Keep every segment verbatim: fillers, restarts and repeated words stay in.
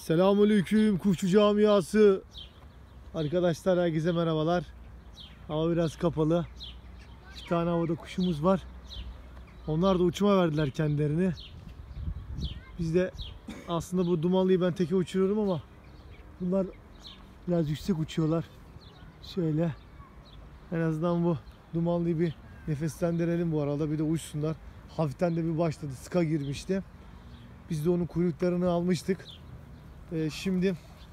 Selamünaleyküm kuşçu camiası. Arkadaşlar herkese merhabalar. Hava biraz kapalı. İki tane havada kuşumuz var. Onlar da uçuma verdiler kendilerini. Biz de aslında bu dumanlıyı ben teke uçuruyorum ama bunlar biraz yüksek uçuyorlar. Şöyle en azından bu dumanlıyı bir nefeslendirelim bu arada, bir de uçsunlar. Hafiften de bir başladı, sıka girmişti. Biz de onun kuyruklarını almıştık. Ee, şimdi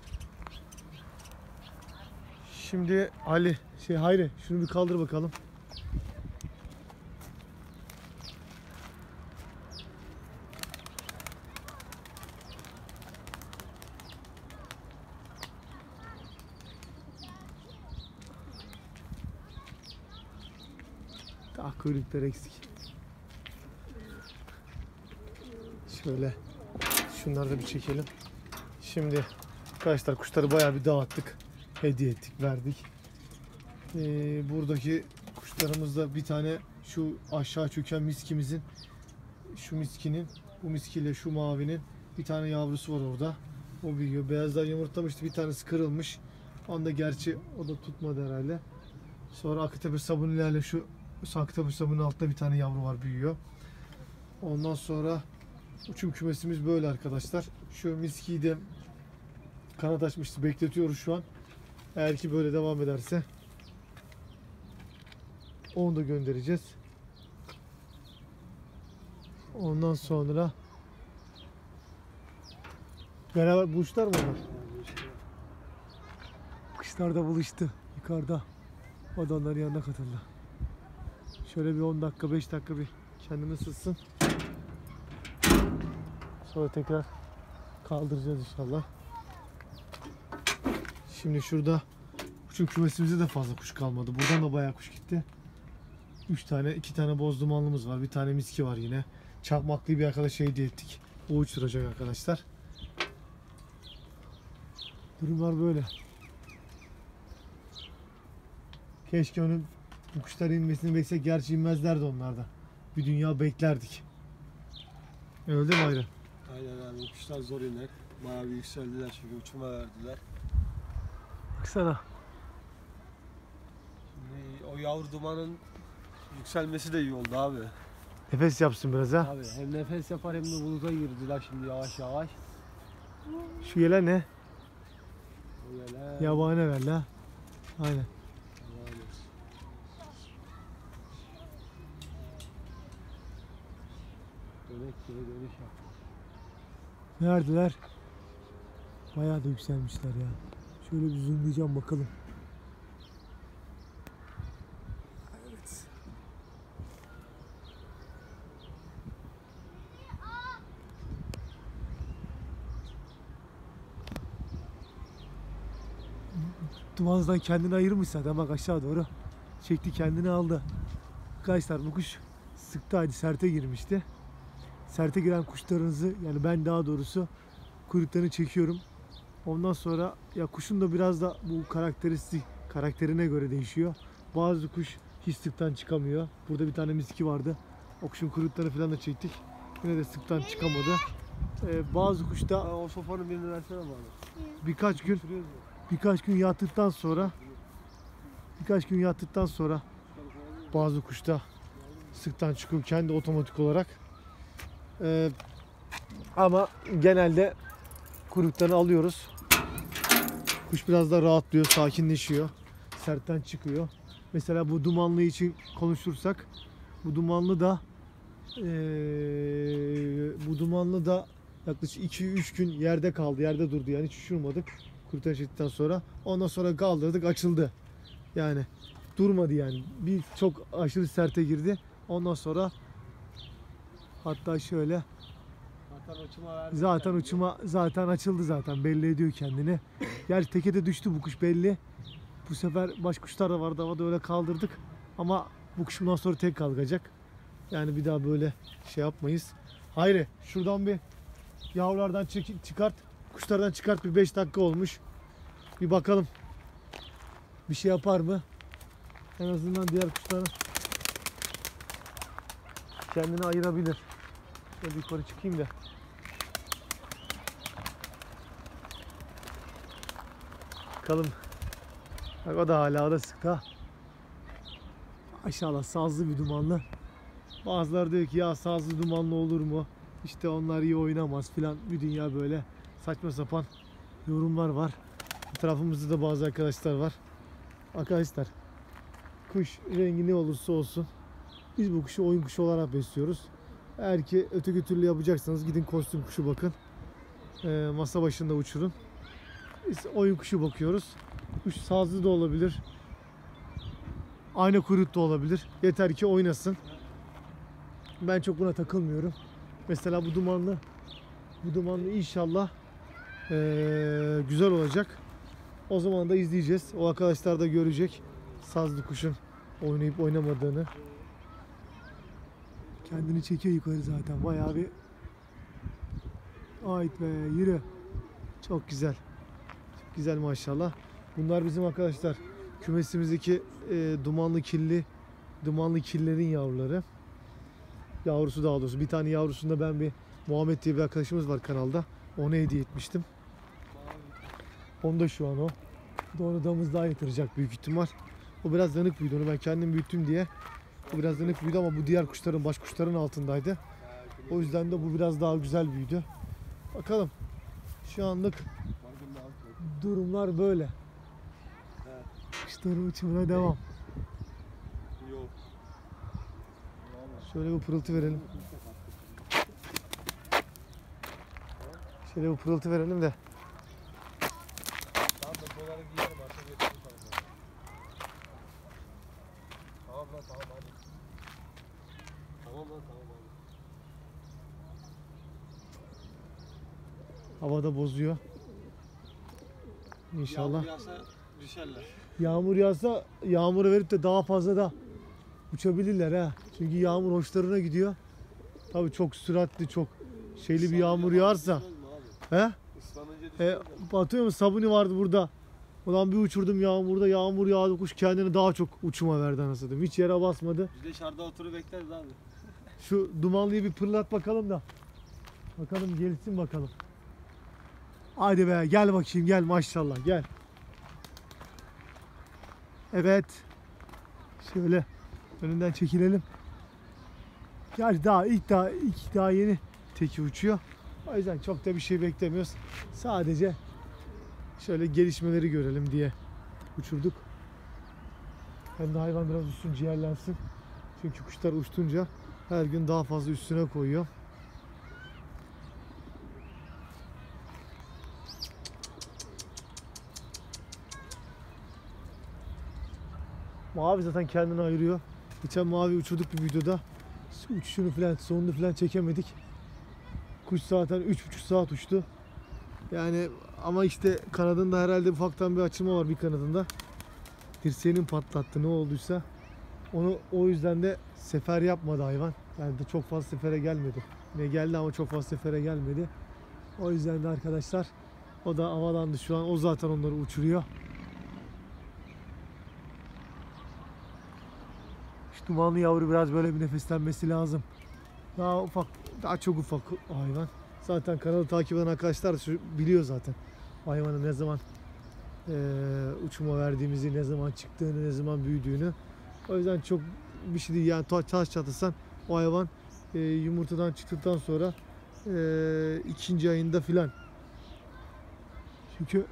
Şimdi Ali şey Hayri şunu bir kaldır bakalım. Daha kuyruklar eksik. Şöyle şunları da bir çekelim. Şimdi arkadaşlar kuşları bayağı bir dağıttık. Hediye ettik, verdik. Ee, buradaki kuşlarımızda bir tane şu aşağı çöken miskimizin, şu miskinin, bu miskiyle şu mavinin bir tane yavrusu var orada. O büyüyor. Beyazlar yumurtlamıştı. Bir tanesi kırılmış. Onda gerçi o da tutmadı herhalde. Sonra Akıtepe sabunilerle şu Akıtepe sabunun altında bir tane yavru var, büyüyor. Ondan sonra uçum kümesimiz böyle arkadaşlar. Şu miskiyi de kanat açmıştı. Bekletiyoruz şu an. Eğer ki böyle devam ederse onu da göndereceğiz. Ondan sonra beraber buluştular mı onlar? Kuşlar da buluştu yukarıda. O da onların yanına katıldı. Şöyle bir on dakika beş dakika bir kendini ısıtsın. Sonra tekrar kaldıracağız inşallah. Şimdi şurada uçum kümesimizde de fazla kuş kalmadı. Buradan da bayağı kuş gitti. üç tane, iki tane boz dumanlımız var. Bir tane miski var yine. Çakmaklı bir arkadaşa hediye ettik. O uçuracak arkadaşlar. Durumlar böyle. Keşke onun bu kuşların inmesini beklesek. Gerçi inmezlerdi onlar da. Bir dünya beklerdik. Öyle değil mi Ayrı? Aynen abi, kuşlar zor iner. Bayağı bir yükseldiler çünkü uçuma verdiler. Baksana. Şimdi o yavru dumanın yükselmesi de iyi oldu abi. Nefes yapsın biraz ha. Abi hem nefes yapar hem de buluta girdiler şimdi yavaş yavaş. Şu yele ne? O yele... Yabani herhalde ha. Aynen. Dönek gibi dönüş yaptı. Neredeler? Bayağı da yükselmişler ya. Şöyle bir zoomlayacağım bakalım. Evet. Dumanızdan kendini ayırmış zaten, bak aşağı doğru. Çekti kendini aldı. Arkadaşlar bu kuş sıktaydı, serte girmişti. Serte giren kuşlarınızı, yani ben daha doğrusu kuyruklarını çekiyorum. Ondan sonra ya kuşun da biraz da bu karakteristik karakterine göre değişiyor. Bazı kuş hiç sıktan çıkamıyor. Burada bir tane miski vardı. O kuşun kuyruklarını falan da çektik. Yine de sıktan çıkamadı. Ee, bazı kuş da o sopanın birini versene bana. birkaç gün birkaç gün yattıktan sonra birkaç gün yattıktan sonra bazı kuşta sıktan çıkıyor kendi otomatik olarak. Ee, ama genelde kuyruklarını alıyoruz. Kuş biraz da rahatlıyor, sakinleşiyor. Sertten çıkıyor. Mesela bu dumanlı için konuşursak, bu dumanlı da ee, bu dumanlı da yaklaşık iki üç gün yerde kaldı. Yerde durdu yani, hiç uçurmadık. Kuyruklarını çektikten sonra. Ondan sonra kaldırdık, açıldı. Yani durmadı yani. Bir çok aşırı serte girdi. Ondan sonra hatta şöyle Zaten uçuma verdi. zaten uçuma zaten açıldı, zaten belli ediyor kendini. Gerçi tekede düştü bu kuş belli. Bu sefer baş kuşlar da vardı, havada öyle kaldırdık. Ama bu kuş bundan sonra tek kalkacak. Yani bir daha böyle şey yapmayız. Hayri şuradan bir yavrulardan çek, çıkart. Kuşlardan çıkart, bir beş dakika olmuş. Bir bakalım. Bir şey yapar mı? En azından diğer kuşların kendini ayırabilir. Şöyle yukarı çıkayım da. Bakalım. Bak o da hala da sık ha. Maşallah sazlı bir dumanlı. Bazıları diyor ki ya sazlı dumanlı olur mu? İşte onlar iyi oynamaz filan. Bir dünya böyle saçma sapan yorumlar var. Etrafımızda da bazı arkadaşlar var. Arkadaşlar kuş rengi ne olursa olsun biz bu kuşu oyun kuşu olarak besliyoruz. Eğer ki öteki türlü yapacaksanız gidin kostüm kuşu bakın. E, masa başında uçurun. Biz oyun kuşu bakıyoruz. Kuş sazlı da olabilir. Ayna kuyruk da olabilir. Yeter ki oynasın. Ben çok buna takılmıyorum. Mesela bu dumanlı bu dumanlı inşallah ee, güzel olacak. O zaman da izleyeceğiz. O arkadaşlar da görecek sazlı kuşun oynayıp oynamadığını. Kendini çekiyor yukarı zaten. Bayağı bir ait be yürü. Çok güzel. Çok güzel maşallah. Bunlar bizim arkadaşlar kümesimizdeki e, dumanlı killi dumanlı killerin yavruları. Yavrusu daha doğrusu. Bir tane yavrusunda ben bir Muhammed diye bir arkadaşımız var kanalda. Ona hediye etmiştim. Onda şu an o. Bu da onu damızlığa yatıracak büyük ihtimal. O biraz dönük büyüdü. Onu ben kendim büyüttüm diye. O biraz dönük büyüdü ama bu diğer kuşların, baş kuşların altındaydı. O yüzden de bu biraz daha güzel büyüdü. Bakalım. Şu anlık durumlar böyle. Kuşların uçumuna devam. Şöyle bir pırıltı verelim. Şöyle bir pırıltı verelim de. Tamam da doları giyelim artık yeterli sana. Tamam lan tamam hadi. Tamam lan tamam hadi. Havada bozuyor. İnşallah. Yağmur yağsa düşerler. Yağmur yağsa yağmuru verip de daha fazla da uçabilirler ha. Çünkü yağmur hoşlarına gidiyor. Tabii çok süratli, çok şeyli bir yağmur yağarsa. He? Islanınca E, düşerler. batıyor mu? Sabuni vardı burada. Ulan bir uçurdum yağmurda. Yağmur yağdı. Kuş kendini daha çok uçuma verdi anasını satayım. Hiç yere basmadı. Biz de şarda oturup bekleriz abi. Şu dumanlıyı bir pırlat bakalım da. Bakalım gelsin bakalım. Hadi be gel bakayım gel maşallah gel. Evet. Şöyle önünden çekilelim. Gerçi daha ilk daha ilk daha yeni teki uçuyor. O yüzden çok da bir şey beklemiyoruz. Sadece şöyle gelişmeleri görelim diye uçurduk. Hem de hayvan biraz üstün ciğerlensin. Çünkü kuşlar uçtunca her gün daha fazla üstüne koyuyor. Mavi zaten kendini ayırıyor. Geçen mavi uçurduk bir videoda. Uçuşunu falan, sonunu falan çekemedik. Kuş zaten üç buçuk saat uçtu. Yani ama işte kanadında herhalde ufaktan bir açılma var bir kanadında. Dirseğinin patlattı ne olduysa. Onu o yüzden de sefer yapmadı hayvan. Yani de çok fazla sefere gelmedi. Ne geldi ama çok fazla sefere gelmedi. O yüzden de arkadaşlar o da havalandı şu an. O zaten onları uçuruyor. Şu dumanlı yavru biraz böyle bir nefeslenmesi lazım. Daha ufak, daha çok ufak hayvan. Zaten kanalı takip eden arkadaşlar şu biliyor zaten. Hayvanın ne zaman e, uçuma verdiğimizi, ne zaman çıktığını, ne zaman büyüdüğünü. O yüzden çok bir şey değil yani taş çatırsan o hayvan e, yumurtadan çıktıktan sonra e, ikinci ayında filan. Çünkü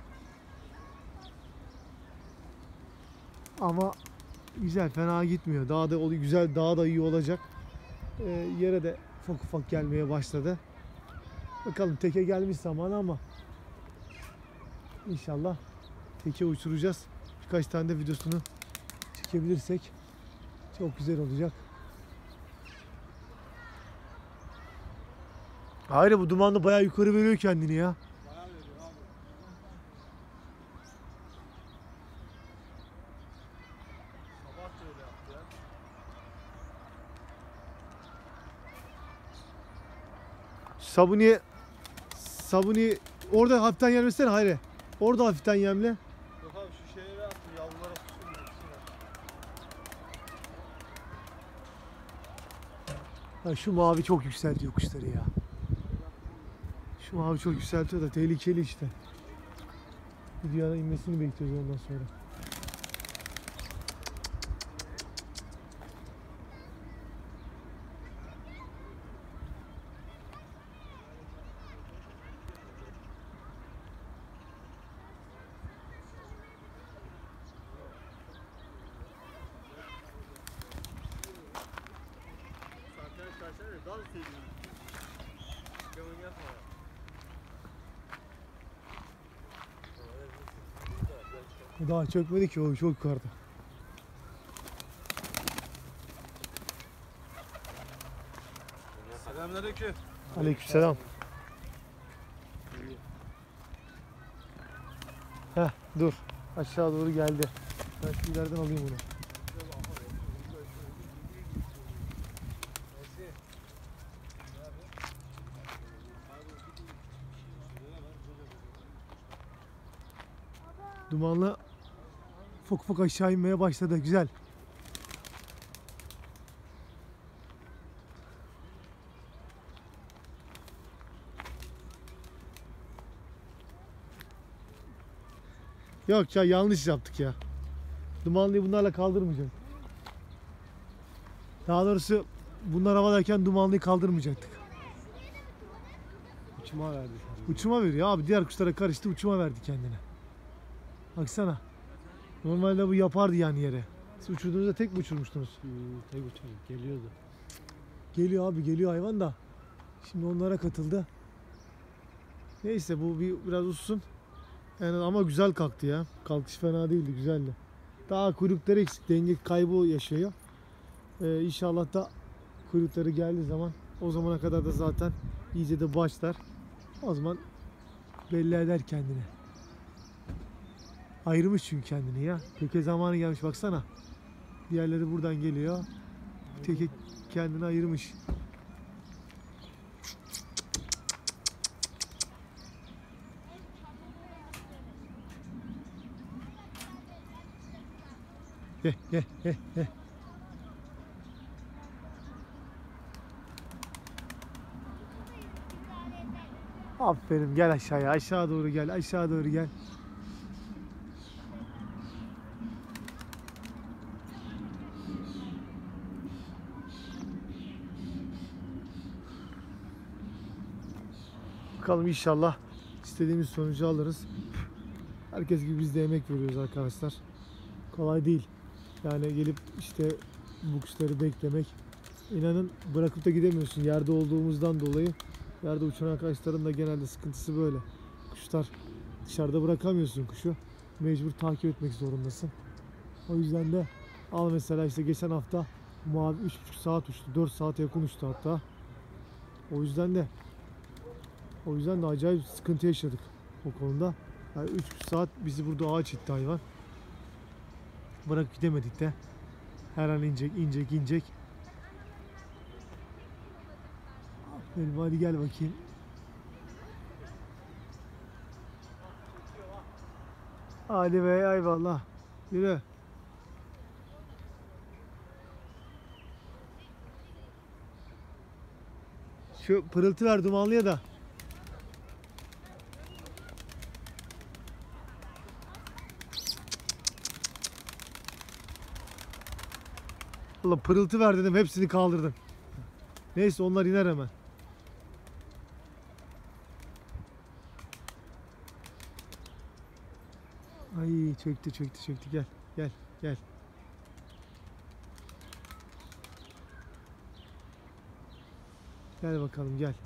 ama güzel, fena gitmiyor. Daha da güzel, daha da iyi olacak. E, yere de ufak ufak gelmeye başladı. Bakalım teke gelmiş zaman ama inşallah teke uçuracağız. Birkaç tane de videosunu çekebilirsek çok güzel olacak. Hayır bu dumanlı bayağı yukarı veriyor kendini ya. Bayağı veriyor abi. Sabah da öyle yaptı ya. Sabuni Sabuni orada hafiften yemlesene hayır. Orada hafiften yemle. Yok abi şu şeyleri attım yavrulara kusun ikisine. Ha, şu mavi çok yükseltiyor kuşları ya. Şu mavi çok yükseltiyor da tehlikeli işte. Videoya inmesini bekliyoruz ondan sonra. Daha çökmedi ki, o çok yukarıda. Selamünaleyküm. Aleykümselam. Heh, dur. Aşağı doğru geldi. Ben şu ileriden alayım bunu. Dumanlı ufak ufak aşağı inmeye başladı. Güzel. Yok ya, yanlış yaptık ya. Dumanlıyı bunlarla kaldırmayacak. Daha doğrusu bunlar havadayken dumanlıyı kaldırmayacaktık. Uçuma verdi. Uçuma veriyor abi. Diğer kuşlara karıştı, uçuma verdi kendine. Baksana. Normalde bu yapardı yani yere. Siz uçurduğunuzda tek mi uçurmuştunuz? Hmm, tek uçuyor. Geliyordu. Geliyor abi, geliyor hayvan da. Şimdi onlara katıldı. Neyse, bu bir biraz uçsun. Yani ama güzel kalktı ya. Kalkış fena değildi, güzeldi. Daha kuyrukları eksik, denge kaybı yaşıyor. Ee, inşallah da kuyrukları geldiği zaman, o zamana kadar da zaten iyice de başlar. O zaman belli eder kendini. Ayırmış çünkü kendini ya. Töke zamanı gelmiş, baksana. Diğerleri buradan geliyor. Teke kendini ayırmış. Gel gel gel gel. Aferin, gel aşağıya, aşağı doğru gel, aşağı doğru gel. Bakalım, inşallah istediğimiz sonucu alırız. Herkes gibi biz de emek veriyoruz arkadaşlar. Kolay değil. Yani gelip işte bu kuşları beklemek. İnanın bırakıp da gidemiyorsun yerde olduğumuzdan dolayı. Yerde uçan arkadaşların da genelde sıkıntısı böyle. Kuşlar, dışarıda bırakamıyorsun kuşu. Mecbur takip etmek zorundasın. O yüzden de al mesela, işte geçen hafta Muavi üç buçuk saat uçtu. dört saate yakın uçtu hatta. O yüzden de o yüzden de acayip sıkıntı yaşadık o konuda. Yani üç buçuk saat bizi burada ağaç itti hayvan. Bırakıp gidemedik de. Her an inecek, inecek, inecek. Aferin, hadi gel bakayım. Hadi be, eyvallah. Yürü. Şu pırıltı ver dumanlıya da. Allah, pırıltı ver dedim, hepsini kaldırdım. Neyse, onlar iner hemen. Ay, çöktü çöktü çöktü, gel gel gel. Gel bakalım, gel.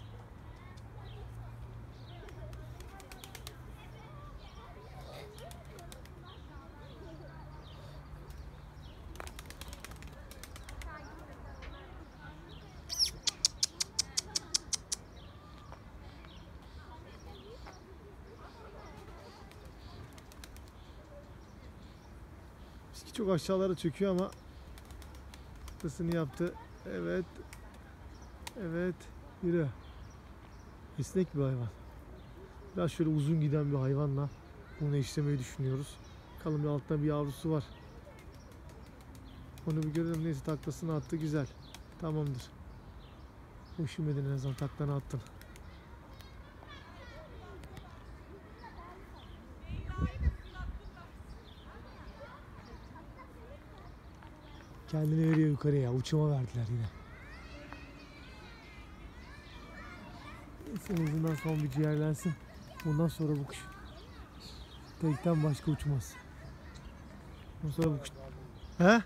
Biski çok aşağılara çöküyor ama ısını yaptı. Evet. Evet. Yürü. Esnek bir hayvan. Biraz şöyle uzun giden bir hayvanla bunu eşlemeyi düşünüyoruz. Bakalım, bir altta bir yavrusu var. Onu bir görelim. Neyse, taklasını attı. Güzel. Tamamdır. Üşümedin, en azından taklanı attın. Kendini veriyor yukarıya ya. Uçuma verdiler yine. En azından son bir ciğerlensin. Bundan sonra bu kuş tekten başka uçmaz. Bundan sonra bu kuş... He?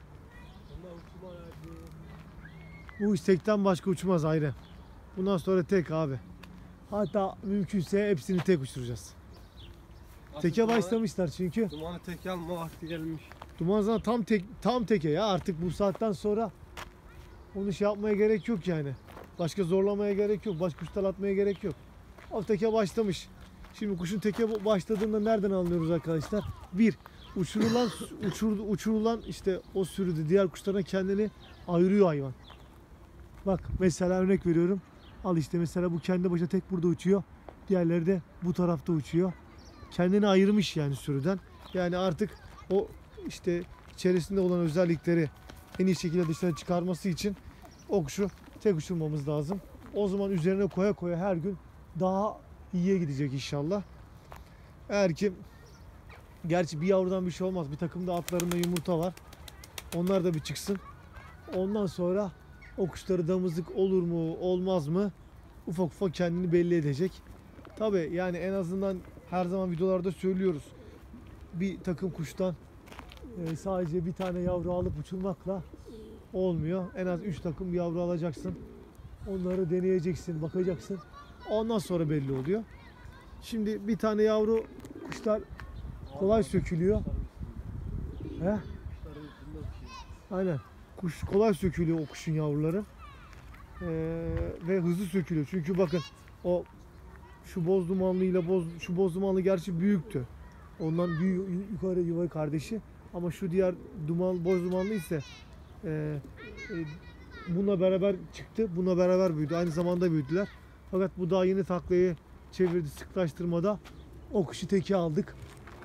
Bu kuş tekten başka uçmaz ayrı. Bundan sonra tek abi. Hatta mümkünse hepsini tek uçuracağız. Teke Dumanı- başlamışlar çünkü. Dumanı teke alma vakti gelmiş. Duman zaten tam tek tam teke ya. Artık bu saatten sonra onu şey yapmaya gerek yok yani. Başka zorlamaya gerek yok. Başka kuşlar atmaya gerek yok. O teke başlamış. Şimdi kuşun teke başladığında nereden anlıyoruz arkadaşlar? Bir, uçurulan uçur, uçurulan işte o sürüde diğer kuşlardan kendini ayırıyor hayvan. Bak mesela örnek veriyorum. Al işte mesela bu kendi başına tek burada uçuyor. Diğerleri de bu tarafta uçuyor. Kendini ayırmış yani sürüden. Yani artık o işte içerisinde olan özellikleri en iyi şekilde dışarı çıkarması için o kuşu tek uçurmamız lazım. O zaman üzerine koya koya her gün daha iyiye gidecek inşallah. Eğer ki gerçi bir yavrudan bir şey olmaz. Bir takımda atlarında yumurta var. Onlar da bir çıksın. Ondan sonra o kuşları damızlık olur mu olmaz mı ufak ufak kendini belli edecek. Tabi yani en azından her zaman videolarda söylüyoruz. Bir takım kuştan e, sadece bir tane yavru alıp uçurmakla olmuyor. En az üç takım yavru alacaksın. Onları deneyeceksin, bakacaksın. Ondan sonra belli oluyor. Şimdi bir tane yavru kuşlar kolay sökülüyor. He? Aynen. Kuş kolay sökülüyor o kuşun yavruları. Ee, ve hızlı sökülüyor. Çünkü bakın o şu boz dumanlıyla boz şu boz dumanlı gerçi büyüktü. Ondan büyük yukarı yuva kardeşi. Ama şu diğer duman boz dumanlı ise e, e, bununla beraber çıktı. Bununla beraber büyüdü. Aynı zamanda büyüdüler. Fakat bu daha yeni taklayı çevirdi sıklaştırmada. O kuşu teke aldık.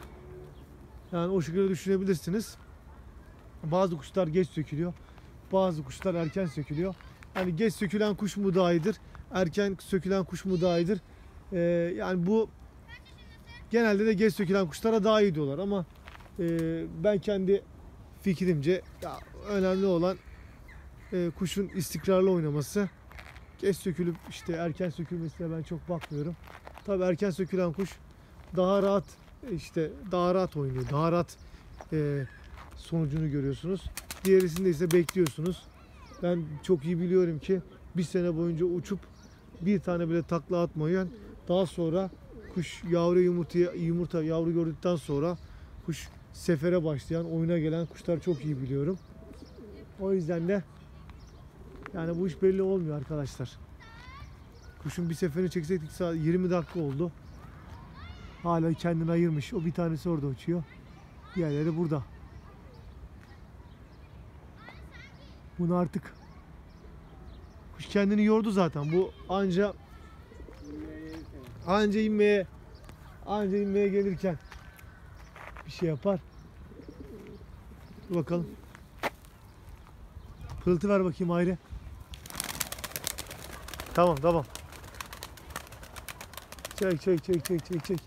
Yani o şekilde düşünebilirsiniz. Bazı kuşlar geç sökülüyor. Bazı kuşlar erken sökülüyor. Yani geç sökülen kuş mu daha iyidir? Erken sökülen kuş mu daha iyidir? Ee, yani bu genelde de geç sökülen kuşlara daha iyi diyorlar ama e, ben kendi fikrimce ya, önemli olan e, kuşun istikrarlı oynaması. Geç sökülüp işte erken sökülmesine ben çok bakmıyorum. Tabii erken sökülen kuş daha rahat işte daha rahat oynuyor. Daha rahat e, sonucunu görüyorsunuz. Diğerisinde ise bekliyorsunuz. Ben çok iyi biliyorum ki bir sene boyunca uçup bir tane bile takla atmayan daha sonra kuş yavru yumurtaya yumurta yavru gördükten sonra kuş sefere başlayan oyuna gelen kuşlar çok iyi biliyorum. O yüzden de yani bu iş belli olmuyor arkadaşlar. Kuşun bir seferini çekseydik yirmi dakika oldu. Hala kendini ayırmış. O bir tanesi orada uçuyor. Diğerleri burada. Bunu artık kuş kendini yordu zaten. Bu anca anca inmeye anca inmeye gelirken bir şey yapar. Dur bakalım. Pırıltı ver bakayım ayrı. Tamam tamam. Çek çek çek çek çek çek.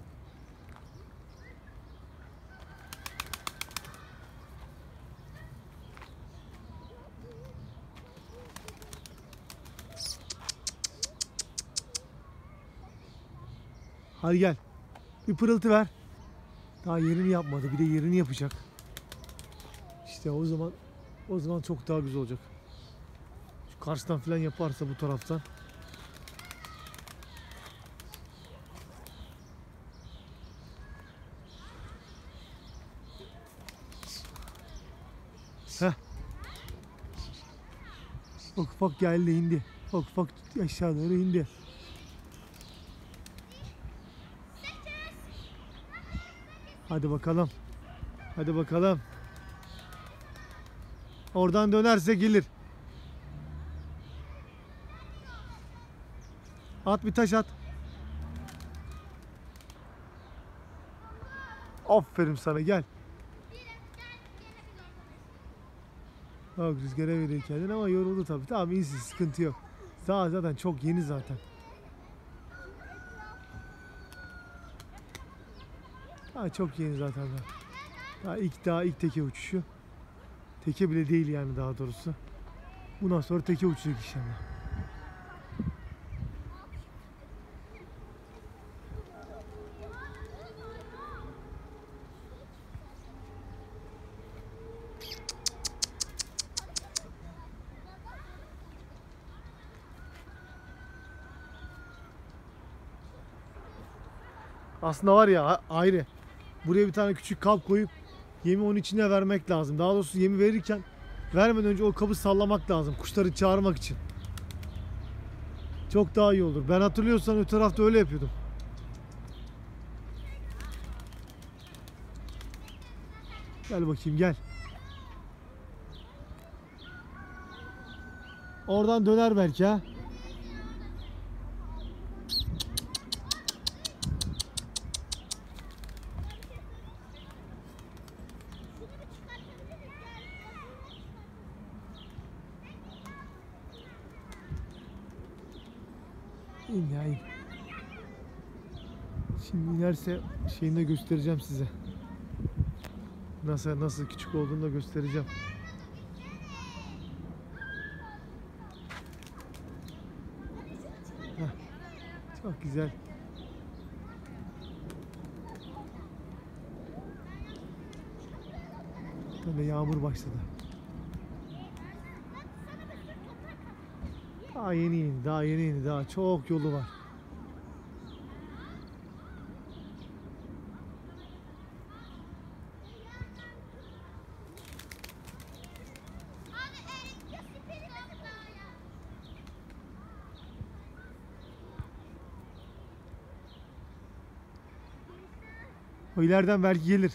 Hadi gel. Bir pırıltı ver. Daha yerini yapmadı. Bir de yerini yapacak. İşte o zaman o zaman çok daha güzel olacak. Şu karşıdan falan yaparsa bu taraftan. Heh. Ufak ufak geldi indi. Ufak ufak aşağı doğru indi. Hadi bakalım. Hadi bakalım. Oradan dönerse gelir. At bir taş at. Aferin sana gel. Bak rüzgara veriyor kendini ama yoruldu tabii. Tamam iyisin sıkıntı yok. Daha zaten çok yeni zaten. Daha çok yeni zaten. Daha ilk daha ilk teke uçuşu. Teke bile değil yani, daha doğrusu. Bundan sonra teke uçacak inşallah. Aslında var ya, ayrı. Buraya bir tane küçük kap koyup yemi onun içine vermek lazım. Daha doğrusu yemi verirken vermeden önce o kabı sallamak lazım. Kuşları çağırmak için. Çok daha iyi olur. Ben hatırlıyorsan o tarafta öyle yapıyordum. Gel bakayım, gel. Oradan döner belki ha. İn ya, in. Şimdi inerse şeyini de göstereceğim size. Nasıl nasıl küçük olduğunu da göstereceğim. Heh, çok güzel. Bir tane yağmur başladı. Daha yeni yeni, daha yeni yeni, daha çok yolu var. O ileriden belki gelir.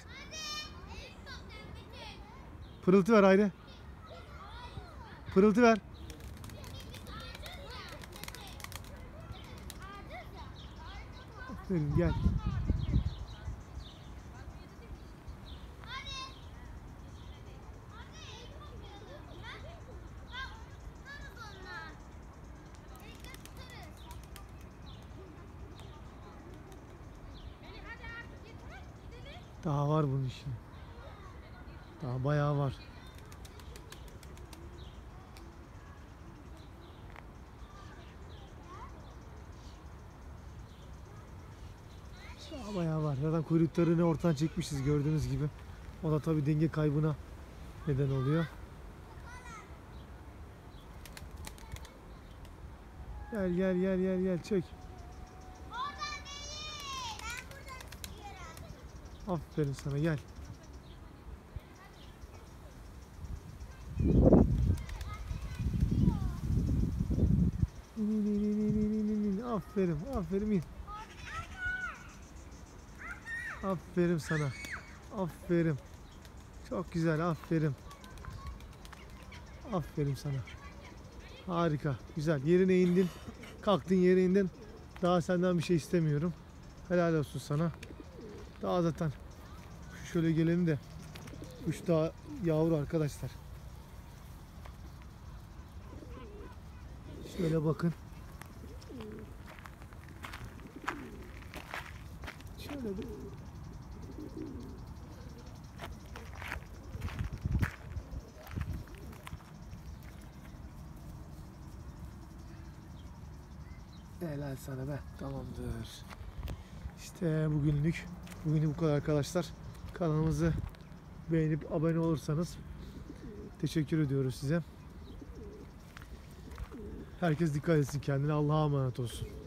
Pırıltı ver Hayri. Pırıltı ver. Aferin, gel. Daha var bunun işi. Daha bayağı var. Daha bayağı var. Zaten kuyruklarını ortadan çekmişiz gördüğünüz gibi. O da tabii denge kaybına neden oluyor. Gel gel gel gel gel, çek. Aferin sana, gel. İn, in, in, in, in, in, in. Aferin, aferin, in. Aferin sana. Aferin. Çok güzel, aferin. Aferin sana. Harika, güzel. Yerine indin. Kalktın, yere indin. Daha senden bir şey istemiyorum. Helal olsun sana. Daha zaten şöyle gelelim de kuş daha yavru arkadaşlar. Şöyle bakın. Şöyle bir helal sana be. Tamamdır. İşte bugünlük bugünlük bu kadar arkadaşlar. Kanalımızı beğenip abone olursanız teşekkür ediyoruz size. Herkes dikkat etsin kendine. Allah'a emanet olsun.